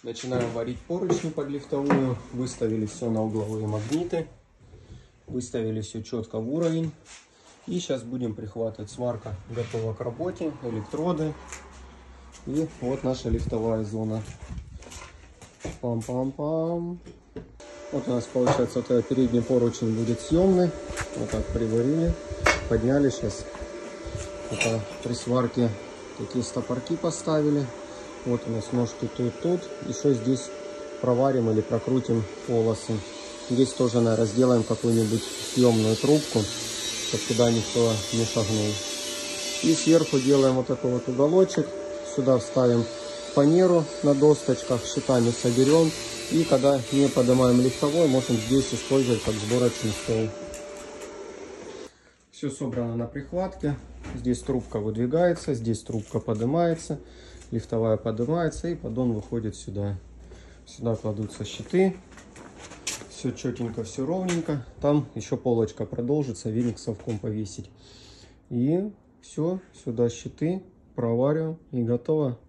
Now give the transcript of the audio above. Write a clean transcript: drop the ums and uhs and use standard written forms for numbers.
Начинаем варить поручни под лифтовую. Выставили все на угловые магниты. Выставили все четко в уровень. И сейчас будем прихватывать. Сварка готова к работе. Электроды. И вот наша лифтовая зона. Пам-пам-пам. Вот у нас получается вот этот передний поручень будет съемный. Вот так приварили. Подняли сейчас. Это при сварке такие стопорки поставили. Вот у нас ножки тут. Еще здесь проварим или прокрутим полосы. Здесь тоже, наверное, сделаем какую-нибудь съемную трубку, чтобы туда никто не шагнул. И сверху делаем вот такой вот уголочек. Сюда вставим фанеру на досточках, щитами соберем. И когда не поднимаем лифтовой, можем здесь использовать как сборочный стол. Все собрано на прихватке. Здесь трубка выдвигается, здесь трубка поднимается. Лифтовая поднимается и поддон выходит сюда. Сюда кладутся щиты. Все четенько, все ровненько. Там еще полочка продолжится, веник совком повесить. И все, сюда щиты провариваем и готово.